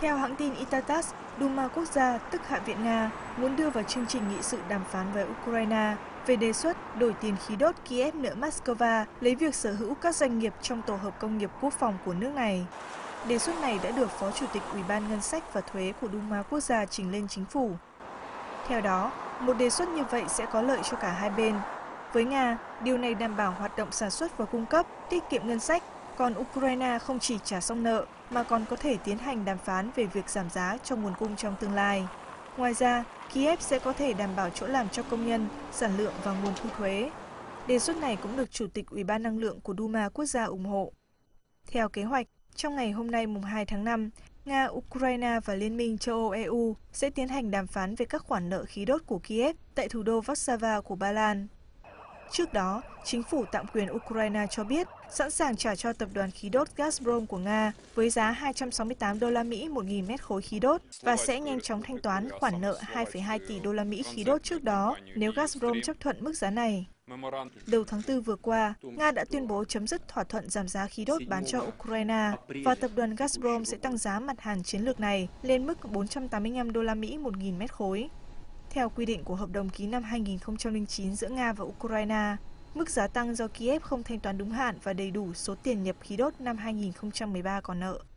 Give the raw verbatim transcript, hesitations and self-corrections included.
Theo hãng tin i ta tát, Duma Quốc gia, tức Hạ viện Nga, muốn đưa vào chương trình nghị sự đàm phán với Ukraine về đề xuất đổi tiền khí đốt Kiev nợ Moscow lấy việc sở hữu các doanh nghiệp trong tổ hợp công nghiệp quốc phòng của nước này. Đề xuất này đã được Phó Chủ tịch Ủy ban Ngân sách và Thuế của Duma Quốc gia trình lên chính phủ. Theo đó, một đề xuất như vậy sẽ có lợi cho cả hai bên. Với Nga, điều này đảm bảo hoạt động sản xuất và cung cấp, tiết kiệm ngân sách, còn Ukraine không chỉ trả xong nợ mà còn có thể tiến hành đàm phán về việc giảm giá cho nguồn cung trong tương lai. Ngoài ra, Kiev sẽ có thể đảm bảo chỗ làm cho công nhân, sản lượng và nguồn thu thuế. Đề xuất này cũng được Chủ tịch Ủy ban Năng lượng của Duma Quốc gia ủng hộ. Theo kế hoạch, trong ngày hôm nay mùng hai tháng năm, Nga, Ukraine và Liên minh châu Âu e u sẽ tiến hành đàm phán về các khoản nợ khí đốt của Kiev tại thủ đô Warsaw của Ba Lan. Trước đó, chính phủ tạm quyền Ukraine cho biết sẵn sàng trả cho tập đoàn khí đốt Gazprom của Nga với giá hai trăm sáu mươi tám đô la Mỹ một nghìn mét khối khí đốt và sẽ nhanh chóng thanh toán khoản nợ hai phẩy hai tỷ đô la Mỹ khí đốt trước đó nếu Gazprom chấp thuận mức giá này. Đầu tháng tư vừa qua, Nga đã tuyên bố chấm dứt thỏa thuận giảm giá khí đốt bán cho Ukraine và tập đoàn Gazprom sẽ tăng giá mặt hàng chiến lược này lên mức bốn trăm tám mươi lăm đô la Mỹ một nghìn mét khối. Theo quy định của hợp đồng ký năm hai nghìn không trăm lẻ chín giữa Nga và Ukraine, mức giá tăng do Kiev không thanh toán đúng hạn và đầy đủ số tiền nhập khí đốt năm hai nghìn không trăm mười ba còn nợ.